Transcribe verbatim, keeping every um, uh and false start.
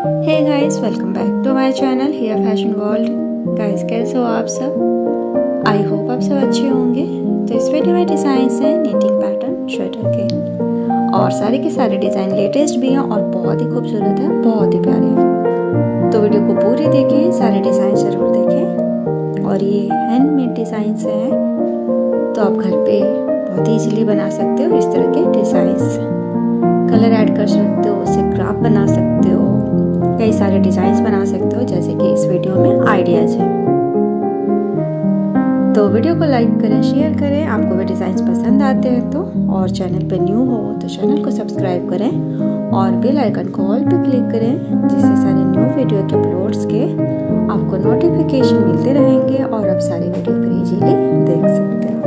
Hey guys, welcome back to my channel here fashion world. Guys, कैसे हो आप सब? आई होप आप सब अच्छे होंगे। तो इस वीडियो में डिज़ाइंस हैं नीटिंग पैटर्न स्वेटर के, और सारे के सारे डिज़ाइन लेटेस्ट भी हैं और बहुत ही खूबसूरत है, बहुत ही प्यारे हैं। तो वीडियो को पूरी देखें, सारे डिज़ाइन ज़रूर देखें। और ये हैंडमेड डिज़ाइंस हैं, तो आप घर पे बहुत ही इजीली बना सकते हो इस तरह के डिज़ाइंस। कलर ऐड कर सकते हो, उससे क्राफ्ट बना सकते हो, कई सारे डिज़ाइंस बना सकते हो, जैसे कि इस वीडियो में आइडियाज़ हैं। तो वीडियो को लाइक करें, शेयर करें आपको वे डिज़ाइंस पसंद आते हैं तो, और चैनल पे न्यू हो तो चैनल को सब्सक्राइब करें और बेल आइकन को ऑल पे क्लिक करें, जिससे सारे न्यू वीडियो के अपलोड्स के आपको नोटिफिकेशन मिलते रहेंगे और आप सारी वीडियो फिर इजीली देख सकते हो।